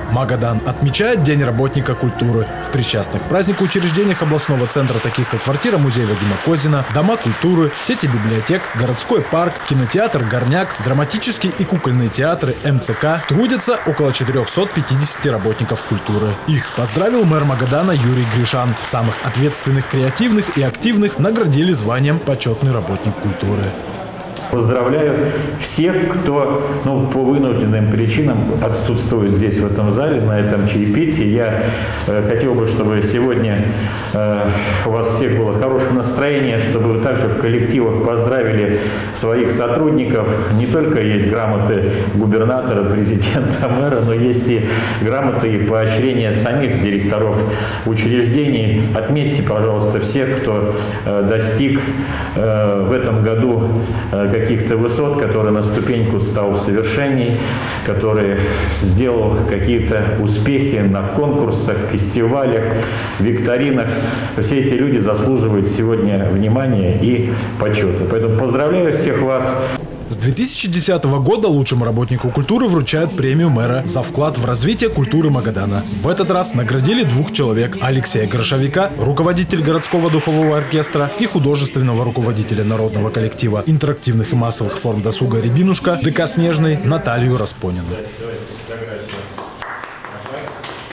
Магадан отмечает День работника культуры. В причастных к празднику учреждениях областного центра, таких как квартира музея Вадима Козина, дома культуры, сети библиотек, городской парк, кинотеатр «Горняк», драматические и кукольные театры МЦК, трудятся около 450 работников культуры. Их поздравил мэр Магадана Юрий Гришан. Самых ответственных, креативных и активных наградили званием «Почетный работник культуры». Поздравляю всех, кто по вынужденным причинам отсутствует здесь, в этом зале, на этом чаепитии. Я хотел бы, чтобы сегодня у вас всех было хорошее настроение, чтобы вы также в коллективах поздравили своих сотрудников. Не только есть грамоты губернатора, президента, мэра, но есть и грамоты и поощрения самих директоров учреждений. Отметьте, пожалуйста, всех, кто достиг в этом году каких-то высот, который на ступеньку стал совершенней, который сделал какие-то успехи на конкурсах, фестивалях, викторинах. Все эти люди заслуживают сегодня внимания и почета. Поэтому поздравляю всех вас. С 2010 года лучшему работнику культуры вручают премию мэра за вклад в развитие культуры Магадана. В этот раз наградили 2 человек: Алексея Грошовика, руководитель городского духового оркестра, и художественного руководителя народного коллектива интерактивных и массовых форм досуга «Рябинушка» ДК «Снежный» Наталью Распонину.